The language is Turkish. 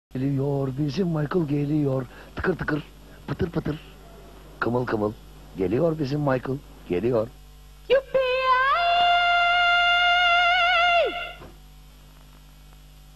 Geliyor bizim Michael geliyor. Tıkır tıkır, pıtır pıtır, kımıl kımıl. Geliyor bizim Michael, geliyor.